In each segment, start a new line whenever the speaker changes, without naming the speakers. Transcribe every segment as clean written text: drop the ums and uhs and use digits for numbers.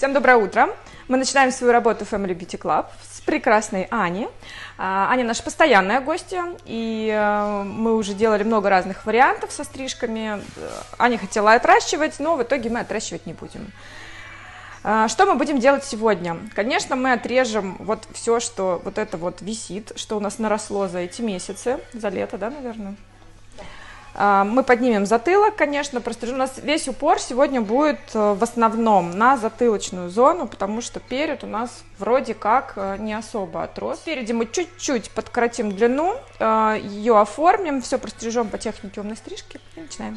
Всем доброе утро! Мы начинаем свою работу в Family Beauty Club с прекрасной Аней. Аня наша постоянная гостья, и мы уже делали много разных вариантов со стрижками. Аня хотела отращивать, но в итоге мы отращивать не будем. Что мы будем делать сегодня? Конечно, мы отрежем вот все, что вот это вот висит, что у нас наросло за эти месяцы, за лето, да, наверное? Мы поднимем затылок, конечно, прострижем. У нас весь упор сегодня будет в основном на затылочную зону, потому что перед у нас вроде как не особо отрос. Спереди мы чуть-чуть подкоротим длину, ее оформим, все прострижем по технике умной стрижки и начинаем.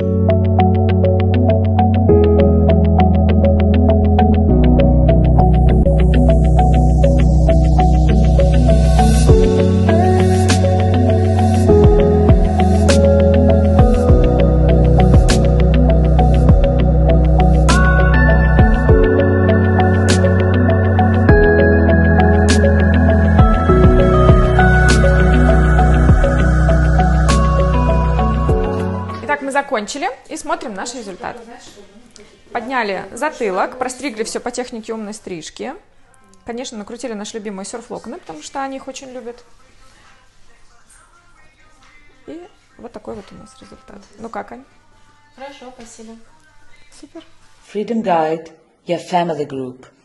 Мы закончили и смотрим наш результат. Подняли затылок, простригли все по технике умной стрижки. Конечно, накрутили наши любимые серф-локоны, потому что они их очень любят. И вот такой вот у нас результат. Ну как, Ань?
Хорошо, спасибо.
Супер.
Freedom Guide, your family group.